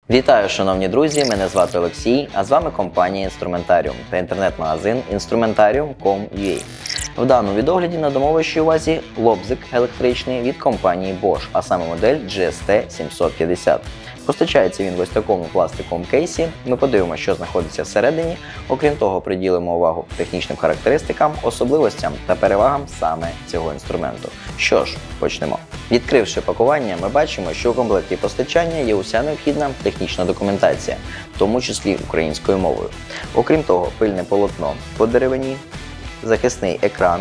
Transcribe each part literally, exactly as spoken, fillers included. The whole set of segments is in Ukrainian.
Вітаю, шановні друзі! Мене звати Олексій, а з вами компанія Інструментаріум та інтернет-магазин інструментаріум крапка ком крапка ю а. В даному відогляді надамо вашій увазі лобзик електричний від компанії Bosch, а саме модель джі ес ті сімсот п'ятдесят. Постачається він в ось такому пластиковому кейсі. Ми подивимося, що знаходиться всередині. Окрім того, приділимо увагу технічним характеристикам, особливостям та перевагам саме цього інструменту. Що ж, почнемо. Відкривши пакування, ми бачимо, що у комплекті постачання є уся необхідна технічна документація, в тому числі українською мовою. Окрім того, пильне полотно по деревині, захисний екран,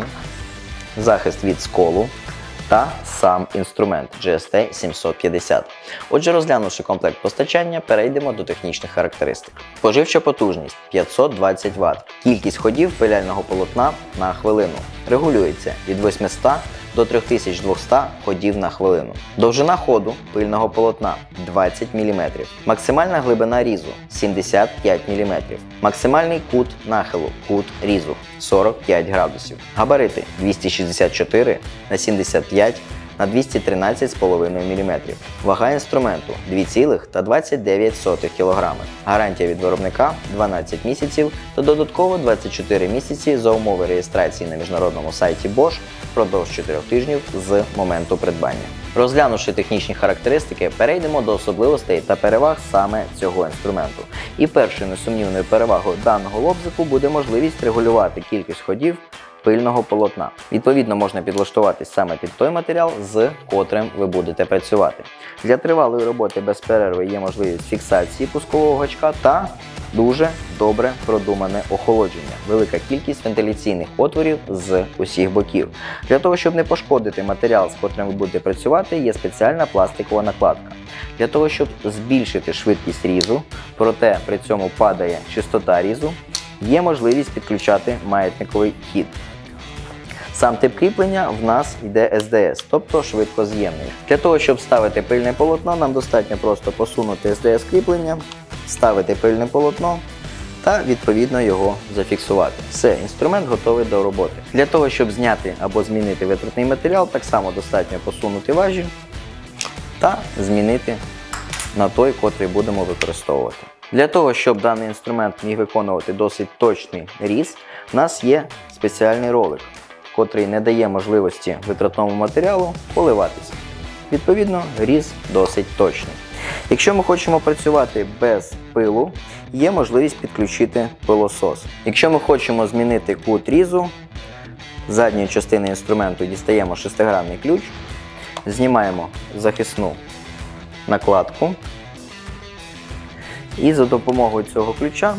захист від сколу та сам інструмент джі ес ті сімсот п'ятдесят. Отже, розглянувши комплект постачання, перейдемо до технічних характеристик. Споживча потужність п'ятсот двадцять ватт. Кількість ходів пиляльного полотна на хвилину. Регулюється від восьмисот до трьох тисяч двохсот ходів на хвилину. Довжина ходу пильного полотна двадцять міліметрів. Максимальна глибина різу сімдесят п'ять міліметрів. Максимальний кут нахилу, кут різу сорок п'ять градусів. Габарити двісті шістдесят чотири на сімдесят п'ять на двісті тринадцять цілих п'ять десятих міліметрів. Вага інструменту два цілих двадцять дев'ять сотих кілограма. Гарантія від виробника дванадцять місяців та додатково двадцять чотири місяці за умови реєстрації на міжнародному сайті Bosch впродовж чотирьох тижнів з моменту придбання. Розглянувши технічні характеристики, перейдемо до особливостей та переваг саме цього інструменту. І першою несумнівною перевагою даного лобзику буде можливість регулювати кількість ходів пильного полотна. Відповідно, можна підлаштуватись саме під той матеріал, з котрим ви будете працювати. Для тривалої роботи без перерви є можливість фіксації пускового гачка та дуже добре продумане охолодження. Велика кількість вентиляційних отворів з усіх боків. Для того, щоб не пошкодити матеріал, з котрим ви будете працювати, є спеціальна пластикова накладка. Для того, щоб збільшити швидкість різу, проте при цьому падає частота різу, є можливість підключати маятниковий хід. Сам тип кріплення в нас йде ес ді ес, тобто швидкоз'ємний. Для того, щоб ставити пильне полотно, нам достатньо просто посунути ес ді ес кріплення, ставити пильне полотно та відповідно його зафіксувати. Все, інструмент готовий до роботи. Для того, щоб зняти або змінити витратний матеріал, так само достатньо посунути важіль та змінити на той, котрий будемо використовувати. Для того, щоб даний інструмент міг виконувати досить точний різ, в нас є спеціальний ролик, котрий не дає можливості витратному матеріалу поливатися. Відповідно, різ досить точний. Якщо ми хочемо працювати без пилу, є можливість підключити пилосос. Якщо ми хочемо змінити кут різу, з задньої частини інструменту дістаємо шестигранний ключ, знімаємо захисну накладку і за допомогою цього ключа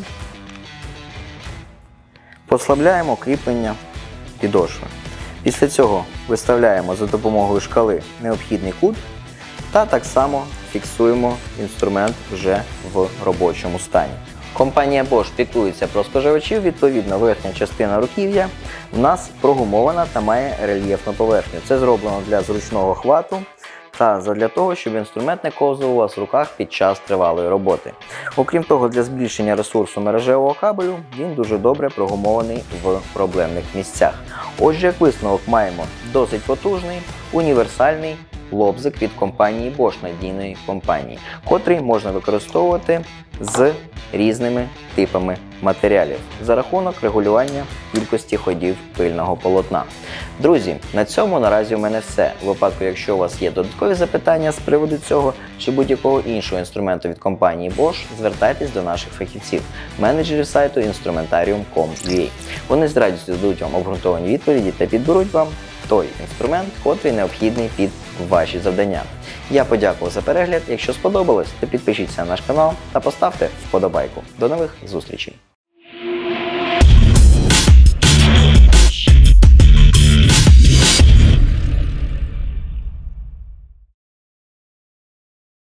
послабляємо кріплення підошви. Після цього виставляємо за допомогою шкали необхідний кут та так само фіксуємо інструмент вже в робочому стані. Компанія Bosch піклується про споживачів, відповідно верхня частина руків'я в нас прогумована та має рельєфну поверхню. Це зроблено для зручного хвату та задля того, щоб інструмент не ковзав у вас в руках під час тривалої роботи. Окрім того, для збільшення ресурсу мережевого кабелю він дуже добре прогумований в проблемних місцях. Отже, як висновок, маємо досить потужний, універсальний лобзик від компанії Bosch, надійної компанії, котрий можна використовувати з різними типами матеріалів за рахунок регулювання кількості ходів пильного полотна. Друзі, на цьому наразі у мене все. У випадку, якщо у вас є додаткові запитання з приводу цього чи будь-якого іншого інструменту від компанії Bosch, звертайтесь до наших фахівців, менеджерів сайту інструментаріум крапка ком крапка ю а. Вони з радістю дадуть вам обґрунтовані відповіді та підберуть вам той інструмент, котрий необхідний під ваші завдання. Я подякував за перегляд. Якщо сподобалось, то підпишіться на наш канал та поставте вподобайку. До нових зустрічей!